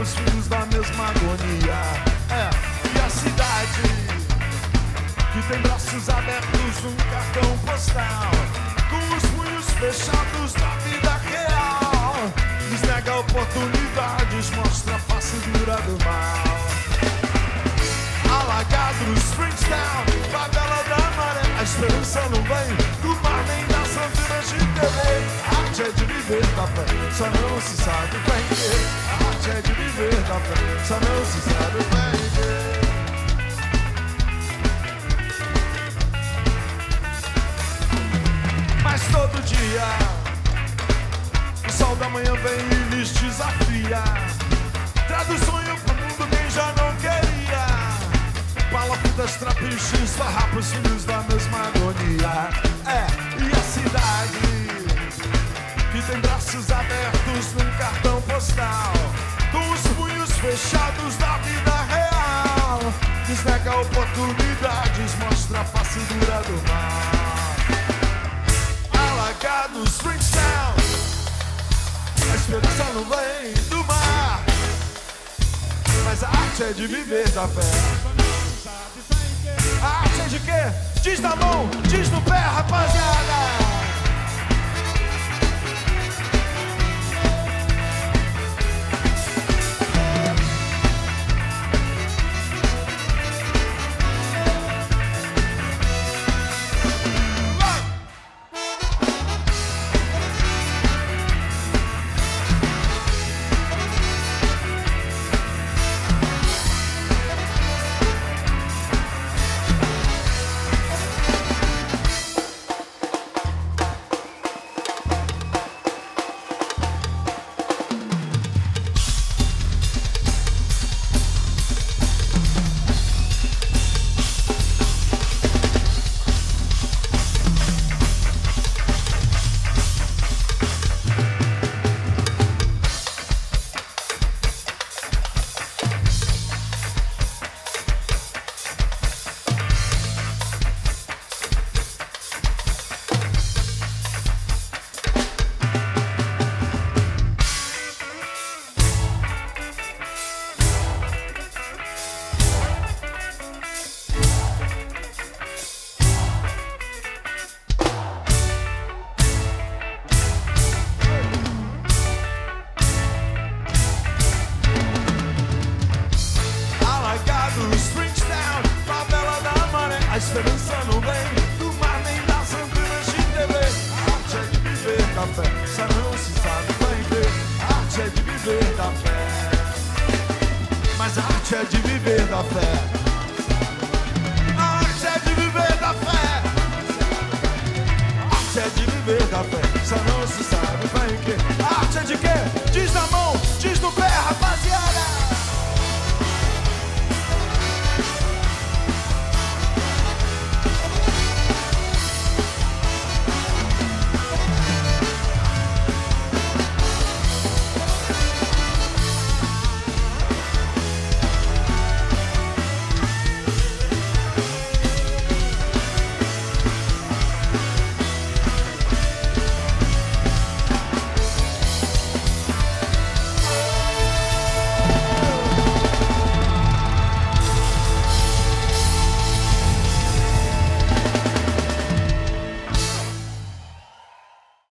farrapos, filhos da mesma agonia. E a cidade que tem braços abertos num cartão postal, com os punhos fechados da vida real, nos nega oportunidades, mostra a face dura do mal. Alagado, Springstown, favela da maré, a esperança não vem do mar nem das antenas de TV. A arte é de viver da fé, só não se sabe vender. A arte é de viver da fé, só não se sabe vender. Mas todo dia o sol da manhã vem e lhes desafia. Traz o sonho pro mundo quem já não queria. Palafitas, trapiches, farrapos, filhos da mesma agonia. E a cidade que tem braços abertos num cartão postal, com os punhos fechados da vida real, nos nega oportunidades, mostra a face dura do mal. Alagado, Springstown, a esperança não vem do mar, mas a arte é de viver da fé. A arte é de quê? Diz na mão, diz no pé, rapaziada. A esperança não vem do mar nem das antenas de TV. A arte é de viver da fé, só não se sabe vender. A arte é de viver da fé, mas a arte é de viver da fé. A arte é de viver da fé. A arte é de viver da fé, só não se sabe.